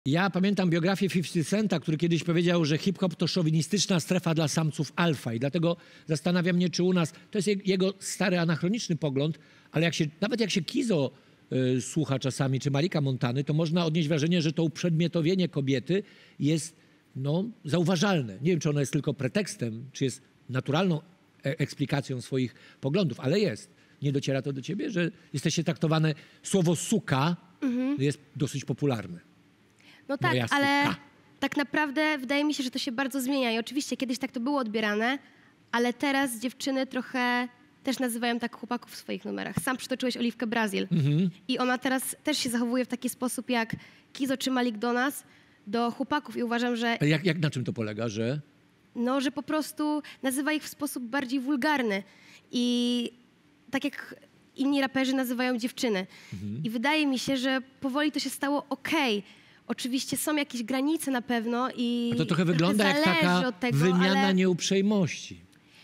Ja pamiętam biografię 50 Centa, który kiedyś powiedział, że hip-hop to szowinistyczna strefa dla samców alfa i dlatego zastanawia mnie, czy u nas, to jest jego stary, anachroniczny pogląd, ale nawet jak się Kizo słucha czasami, czy Malika Montany, to można odnieść wrażenie, że to uprzedmiotowienie kobiety jest zauważalne. Nie wiem, czy ono jest tylko pretekstem, czy jest naturalną eksplikacją swoich poglądów, ale jest. Nie dociera to do ciebie, że jesteście traktowane, słowo suka jest dosyć popularne. No tak, ale tak naprawdę wydaje mi się, że to się bardzo zmienia i oczywiście kiedyś tak to było odbierane, ale teraz dziewczyny trochę też nazywają tak chłopaków w swoich numerach. Sam przytoczyłeś Oliwkę Brazil i ona teraz też się zachowuje w taki sposób jak Kizo czy Malik do nas, do chłopaków i uważam, że... Jak na czym to polega, że... No, że po prostu nazywa ich w sposób bardziej wulgarny i tak jak inni raperzy nazywają dziewczyny. I wydaje mi się, że powoli to się stało okej. Oczywiście są jakieś granice na pewno i... A to trochę wygląda jak taka wymiana nieuprzejmości.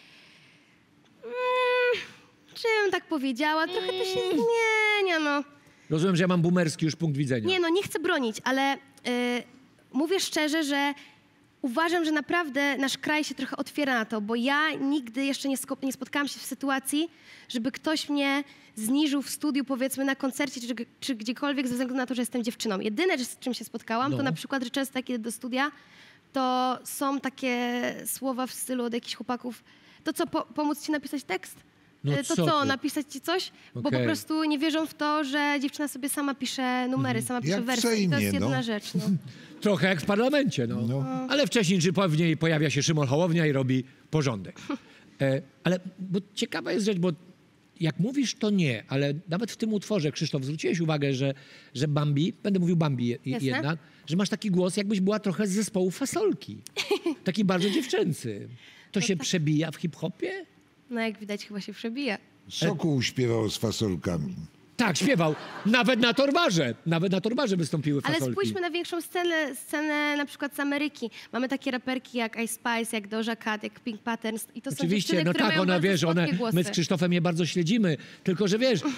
Czy bym tak powiedziała? Trochę to się zmienia, no. Rozumiem, że ja mam boomerski już punkt widzenia. Nie, no nie chcę bronić, ale mówię szczerze, że uważam, że naprawdę nasz kraj się trochę otwiera na to, bo ja nigdy jeszcze nie spotkałam się w sytuacji, żeby ktoś mnie zniżył w studiu, powiedzmy na koncercie czy gdziekolwiek ze względu na to, że jestem dziewczyną. Jedyne, z czym się spotkałam, to na przykład, że często jak idę do studia, to są takie słowa w stylu od jakichś chłopaków, to co, pomóc ci napisać tekst? No to co, napisać ci coś? Bo po prostu nie wierzą w to, że dziewczyna sobie sama pisze numery, sama pisze wersy. I to jest jedyna rzecz. No. Trochę jak w parlamencie, no. Ale wcześniej czy później pojawia się Szymon Hołownia i robi porządek. Ale bo ciekawa jest rzecz, bo jak mówisz, to nie, ale nawet w tym utworze, Krzysztof, zwróciłeś uwagę, że Bambi, będę mówił Bambi jednak, że masz taki głos, jakbyś była trochę z zespołu Fasolki. Taki bardzo dziewczęcy. To się przebija w hip-hopie? No jak widać chyba się przebija. Sokół śpiewał z fasolkami. Tak, śpiewał. Nawet na Torwarze. Nawet na Torwarze wystąpiły fasolki. Ale spójrzmy na większą scenę na przykład z Ameryki. Mamy takie raperki jak Ice Spice, jak Doja Cat, jak Pink Patterns. I to są dziewczyny, no które tak, mają ona bardzo wiesz, głosy. my z Krzysztofem je bardzo śledzimy. Tylko, że wiesz,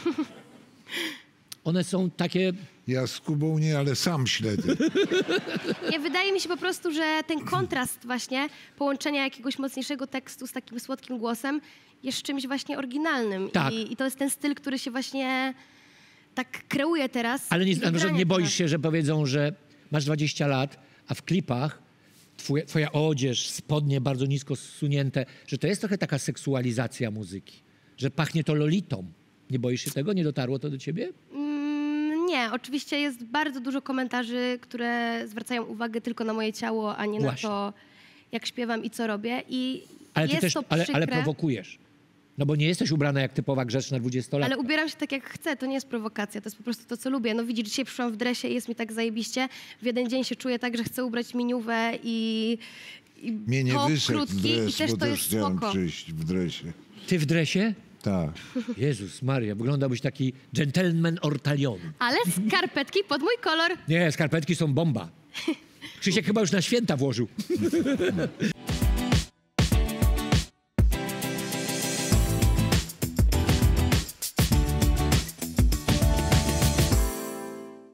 one są takie... Ja z Kubą nie, ale sam śledzę. Nie, wydaje mi się po prostu, że ten kontrast właśnie połączenia jakiegoś mocniejszego tekstu z takim słodkim głosem jest czymś właśnie oryginalnym. Tak. I to jest ten styl, który się właśnie tak kreuje teraz. Ale nie boisz się, że powiedzą, że masz 20 lat, a w klipach twoja odzież, spodnie bardzo nisko zsunięte, że to jest trochę taka seksualizacja muzyki, że pachnie to lolitą. Nie boisz się tego? Nie dotarło to do ciebie? Nie, oczywiście jest bardzo dużo komentarzy, które zwracają uwagę tylko na moje ciało, a nie na to, jak śpiewam i co robię. I ale jest ty też, to przykre. ale prowokujesz. No bo nie jesteś ubrana jak typowa grzeczna 20-latka. Ale ubieram się tak jak chcę, to nie jest prowokacja, to jest po prostu to, co lubię. No widzisz, dzisiaj przyszłam w dresie i jest mi tak zajebiście. W jeden dzień się czuję tak, że chcę ubrać miniówę i Mnie nie top wyszedł krótki dres, i też bo to też jest chciałem spoko. przyjść w dresie. Ty w dresie? Tak. Jezus Maria, wyglądałbyś taki gentleman ortalion. Ale skarpetki pod mój kolor. Nie, skarpetki są bomba. Krzysiek chyba już na święta włożył.